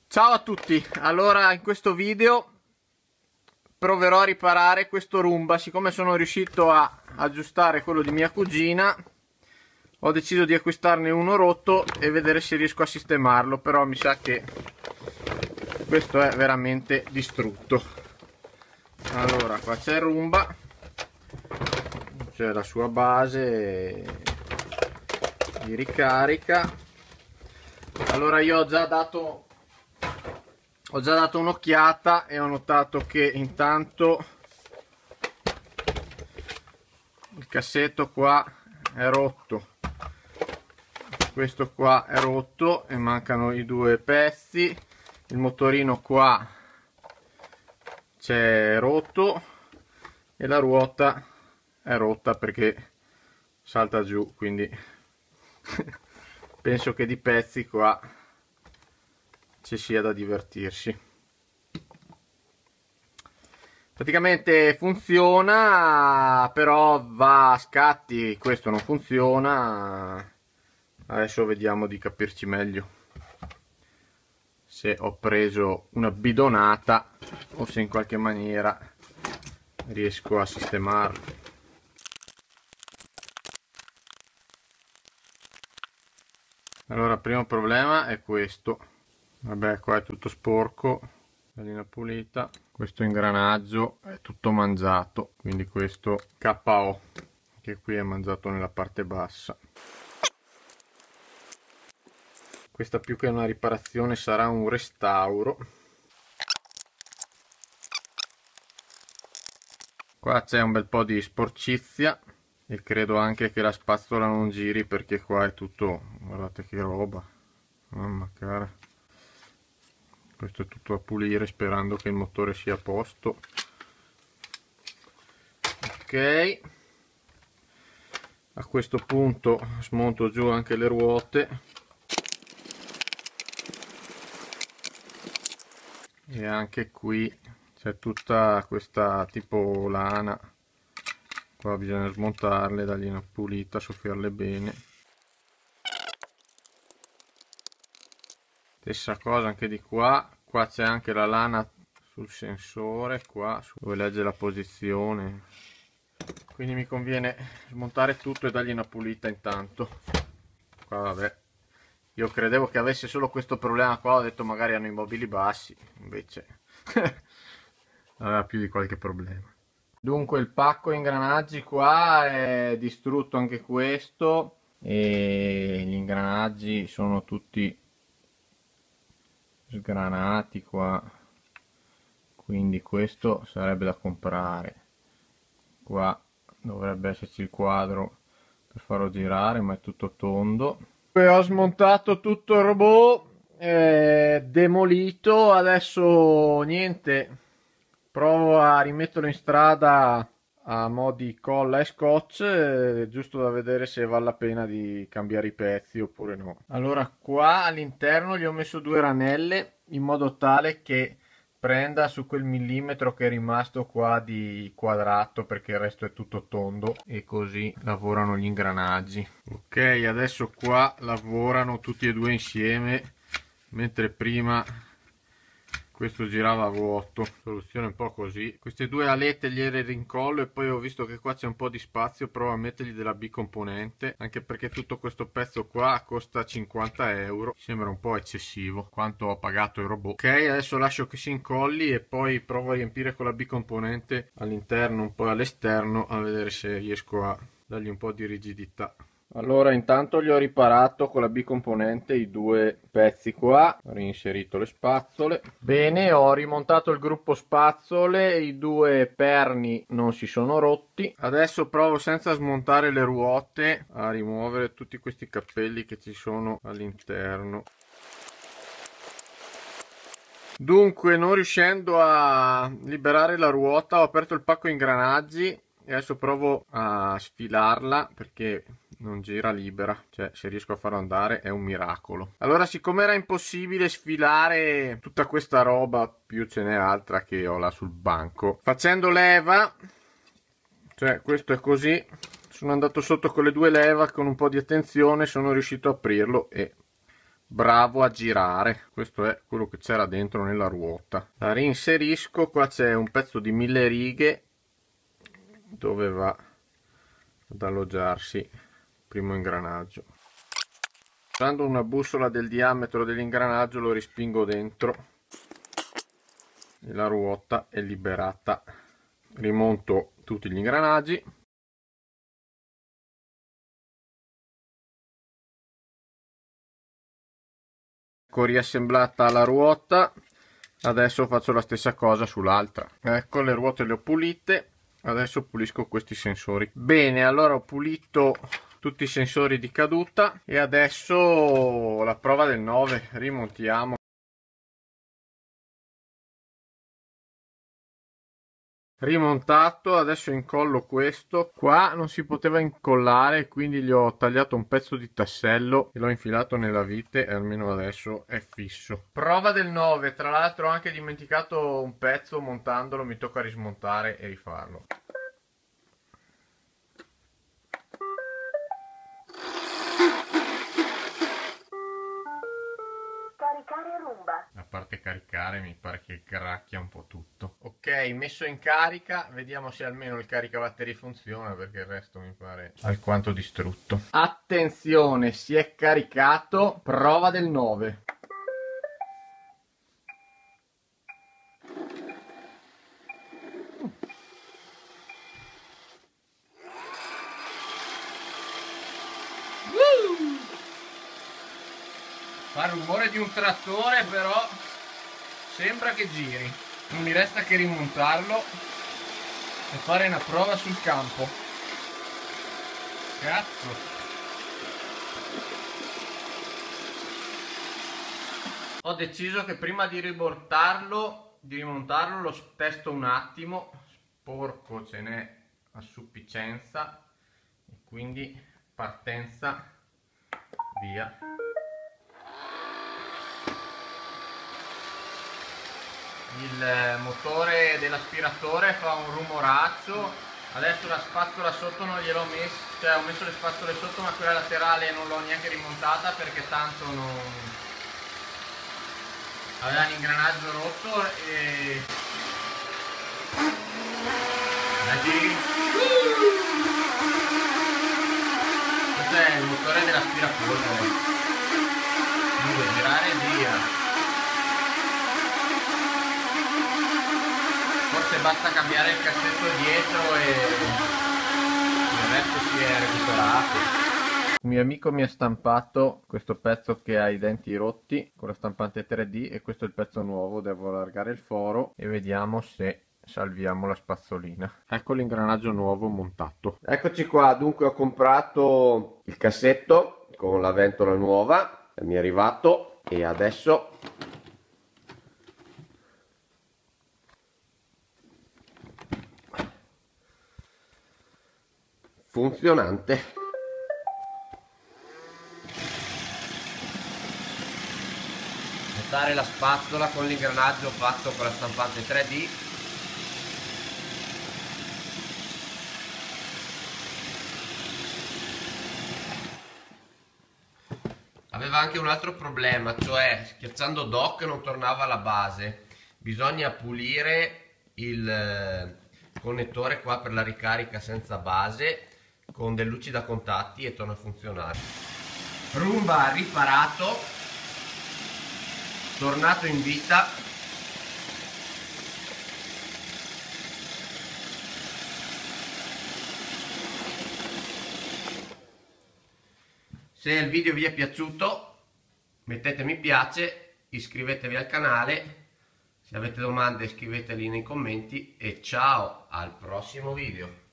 Ciao a tutti, allora in questo video proverò a riparare questo Roomba. Siccome sono riuscito a aggiustare quello di mia cugina, ho deciso di acquistarne uno rotto e vedere se riesco a sistemarlo, però mi sa che questo è veramente distrutto. Allora, qua c'è il Roomba, c'è la sua base di ricarica. Allora io ho già dato un'occhiata e ho notato che intanto il cassetto qua è rotto, questo qua è rotto e mancano i due pezzi, il motorino qua c'è rotto e la ruota è rotta perché salta giù, quindi penso che di pezzi qua ci sia da divertirsi. Praticamente funziona, però va a scatti, questo non funziona. Adesso vediamo di capirci meglio se ho preso una bidonata o se in qualche maniera riesco a sistemarlo. Allora, il primo problema è questo. Vabbè, qua è tutto sporco, gallina pulita. Questo ingranaggio è tutto mangiato, quindi questo KO, che qui è mangiato nella parte bassa. Questa più che una riparazione sarà un restauro. Qua c'è un bel po' di sporcizia e credo anche che la spazzola non giri perché qua è tutto, guardate che roba, mamma cara. Questo è tutto a pulire sperando che il motore sia a posto. Ok, a questo punto smonto giù anche le ruote e anche qui c'è tutta questa tipo lana, qua bisogna smontarle, dargli una pulita, soffiarle bene. Stessa cosa anche di qua, qua c'è anche la lana sul sensore, qua dove legge la posizione, quindi mi conviene smontare tutto e dargli una pulita intanto. Qua vabbè, io credevo che avesse solo questo problema qua, ho detto magari hanno i mobili bassi, invece aveva più di qualche problema. Dunque il pacco ingranaggi qua è distrutto anche questo e gli ingranaggi sono tutti sgranati qua, quindi questo sarebbe da comprare. Qua dovrebbe esserci il quadro per farlo girare, ma è tutto tondo. Poi ho smontato tutto il robot, demolito, adesso niente, provo a rimetterlo in strada a mo' di colla e scotch, giusto da vedere se vale la pena di cambiare i pezzi oppure no. Allora qua all'interno gli ho messo due ranelle in modo tale che prenda su quel millimetro che è rimasto qua di quadrato, perché il resto è tutto tondo e così lavorano gli ingranaggi. Ok, adesso qua lavorano tutti e due insieme, mentre prima questo girava a vuoto. Soluzione un po' così, queste due alette gliele rincollo e poi ho visto che qua c'è un po' di spazio, provo a mettergli della bicomponente, anche perché tutto questo pezzo qua costa 50 euro, sembra un po' eccessivo quanto ho pagato il robot. Ok, adesso lascio che si incolli e poi provo a riempire con la bicomponente all'interno un po' all'esterno, a vedere se riesco a dargli un po' di rigidità. Allora intanto gli ho riparato con la bicomponente i due pezzi qua, ho reinserito le spazzole. Bene, ho rimontato il gruppo spazzole, i due perni non si sono rotti. Adesso provo senza smontare le ruote a rimuovere tutti questi cappelli che ci sono all'interno. Dunque, non riuscendo a liberare la ruota, ho aperto il pacco ingranaggi e adesso provo a sfilarla perché non gira libera, cioè se riesco a farlo andare è un miracolo. Allora, siccome era impossibile sfilare tutta questa roba, più ce n'è altra che ho là sul banco, facendo leva, cioè questo è così, sono andato sotto con le due leva, con un po' di attenzione sono riuscito a aprirlo e bravo a girare. Questo è quello che c'era dentro nella ruota. La reinserisco, qua c'è un pezzo di 1000 righe dove va ad alloggiarsi il primo ingranaggio. Usando una bussola del diametro dell'ingranaggio lo rispingo dentro e la ruota è liberata. Rimonto tutti gli ingranaggi. Ecco riassemblata la ruota, adesso faccio la stessa cosa sull'altra. Ecco, le ruote le ho pulite, adesso pulisco questi sensori. Bene, allora ho pulito tutti i sensori di caduta e adesso la prova del 9, rimontiamo. Rimontato, adesso incollo questo. Qua non si poteva incollare, quindi gli ho tagliato un pezzo di tassello e l'ho infilato nella vite e almeno adesso è fisso. Prova del 9, tra l'altro ho anche dimenticato un pezzo montandolo, mi tocca rismontare e rifarlo. A parte caricare mi pare che gracchia un po' tutto. Ok, messo in carica, vediamo se almeno il caricabatterie funziona, perché il resto mi pare alquanto distrutto. Attenzione, si è caricato, prova del 9. Fa il rumore di un trattore, però sembra che giri. Non mi resta che rimontarlo e fare una prova sul campo. Cazzo. Ho deciso che prima di rimontarlo lo testo un attimo. Sporco ce n'è a sufficienza e quindi partenza, via. Il motore dell'aspiratore fa un rumoraccio. Adesso la spazzola sotto non gliel'ho messa, cioè ho messo le spazzole sotto, ma quella laterale non l'ho neanche rimontata perché tanto non aveva l'ingranaggio rotto e questo è il motore dell'aspirapolvere. Deve girare e gira. Forse basta cambiare il cassetto dietro e il resto si è recuperato. Un mio amico mi ha stampato questo pezzo che ha i denti rotti con la stampante 3D e questo è il pezzo nuovo. Devo allargare il foro e vediamo se salviamo la spazzolina. Ecco l'ingranaggio nuovo montato. Eccoci qua, dunque ho comprato il cassetto con la ventola nuova, mi è arrivato e adesso funzionante. Montare la spazzola con l'ingranaggio fatto con la stampante 3D. Aveva anche un altro problema, cioè schiacciando dock non tornava alla base. Bisogna pulire il connettore qua per la ricarica senza base con delle luci da contatti e torna a funzionare. Rumba riparato, tornato in vita. Se il video vi è piaciuto mettete mi piace, iscrivetevi al canale, se avete domande scriveteli nei commenti e ciao al prossimo video.